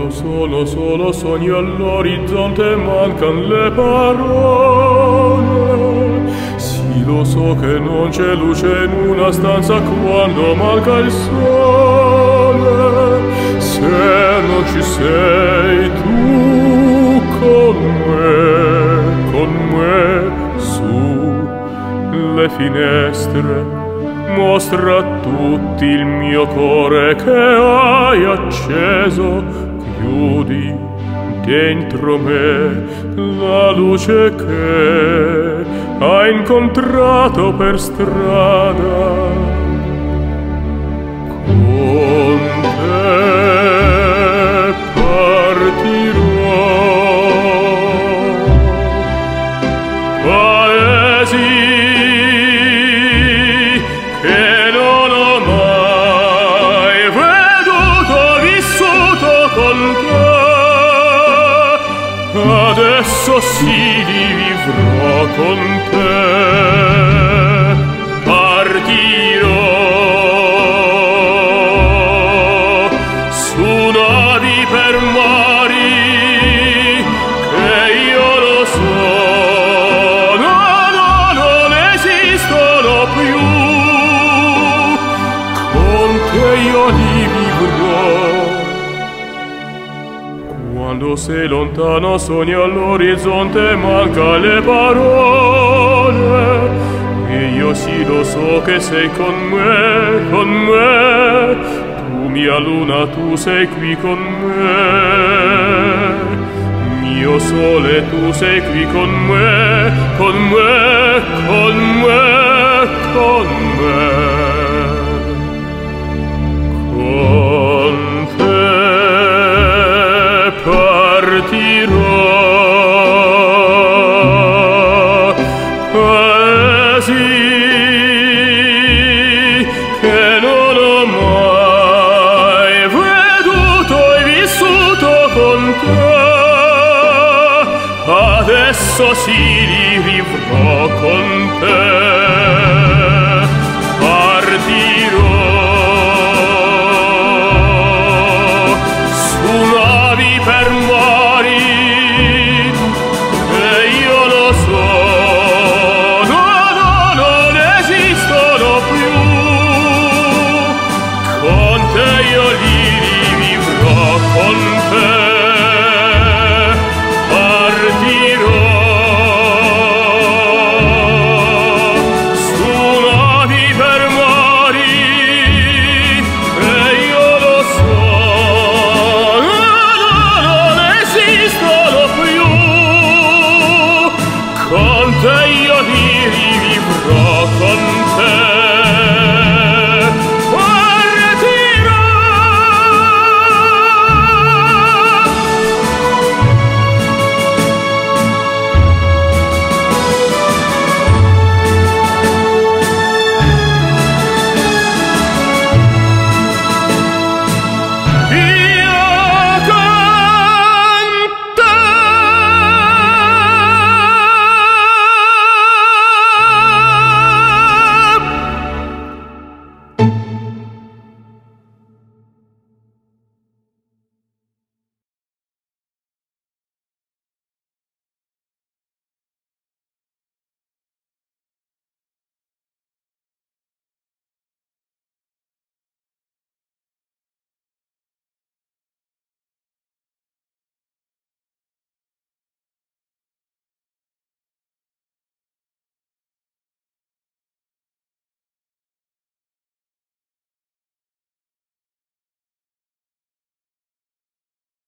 solo sogni all'orizzonte, mancan le parole. Sì, lo so che non c'è luce in una stanza quando manca il sole. Se non ci sei tu con me, su le finestre mostra a tutti il mio cuore che hai acceso. Chiudi dentro me la luce che hai incontrato per strada. Con te partirò, paesi che non ho mai veduto, vissuto con te. Adesso sì li vivrò con te. Partirò su navi per mari che io lo so, non esistono più. Con te io li vivrò. Quando sei lontano sogni all'orizzonte, manca le parole. E io sì lo so che sei con me. Tu mia luna, tu sei qui con me. Mio sole, tu sei qui con me. Con te partirò, paesi che non ho mai veduto e vissuto con te. Adesso sì li vivrò con te. Partirò su navi per mari che io lo so, non esistono più. Con te io li vivrò con te.